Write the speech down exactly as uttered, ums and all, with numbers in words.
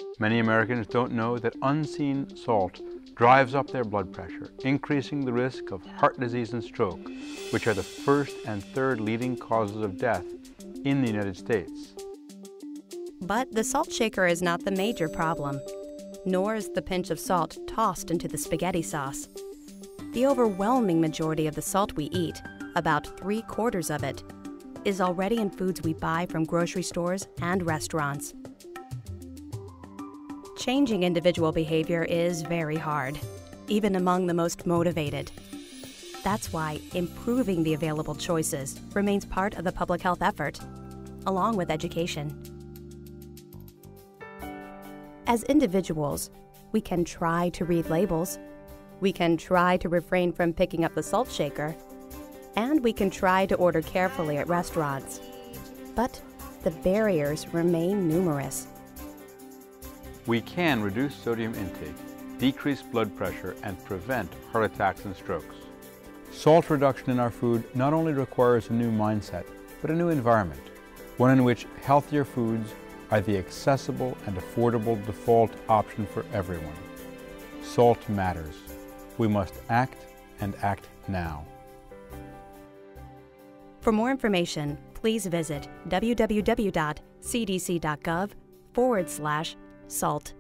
Many Americans don't know that unseen salt drives up their blood pressure, increasing the risk of heart disease and stroke, which are the first and third leading causes of death in the United States. But the salt shaker is not the major problem, nor is the pinch of salt tossed into the spaghetti sauce. The overwhelming majority of the salt we eat, about three quarters of it, is already in foods we buy from grocery stores and restaurants. Changing individual behavior is very hard, even among the most motivated. That's why improving the available choices remains part of the public health effort, along with education. As individuals, we can try to read labels, we can try to refrain from picking up the salt shaker, and we can try to order carefully at restaurants. But the barriers remain numerous. We can reduce sodium intake, decrease blood pressure, and prevent heart attacks and strokes. Salt reduction in our food not only requires a new mindset, but a new environment, one in which healthier foods are the accessible and affordable default option for everyone. Salt matters. We must act, and act now. For more information, please visit w w w dot c d c dot gov forward slash salt.